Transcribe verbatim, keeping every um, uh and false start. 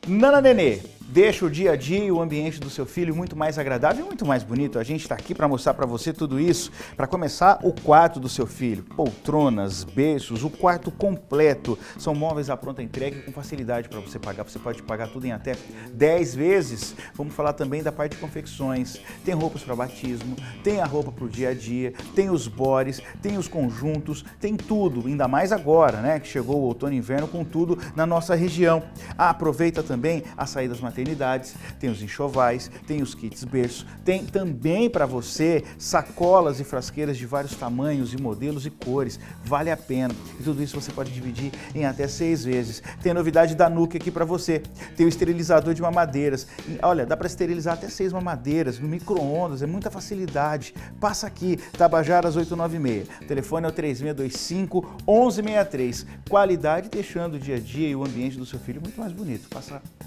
Nana Nenê, deixa o dia a dia e o ambiente do seu filho muito mais agradável e muito mais bonito. A gente está aqui para mostrar para você tudo isso. Para começar, o quarto do seu filho. Poltronas, berços, o quarto completo. São móveis à pronta entrega com facilidade para você pagar. Você pode pagar tudo em até dez vezes. Vamos falar também da parte de confecções. Tem roupas para batismo, tem a roupa para o dia a dia, tem os bores, tem os conjuntos, tem tudo. Ainda mais agora, né? Que chegou o outono e inverno com tudo na nossa região. Ah, aproveita também as saídas maternidades, tem os enxovais, tem os kits berço, tem também para você sacolas e frasqueiras de vários tamanhos e modelos e cores, vale a pena. E tudo isso você pode dividir em até seis vezes. Tem a novidade da Nuke aqui para você, tem o esterilizador de mamadeiras. E, olha, dá para esterilizar até seis mamadeiras no micro-ondas, é muita facilidade. Passa aqui, Tabajaras oito nove seis, o telefone é o três seis dois cinco, um um seis três. Qualidade deixando o dia a dia e o ambiente do seu filho muito mais bonito. Passa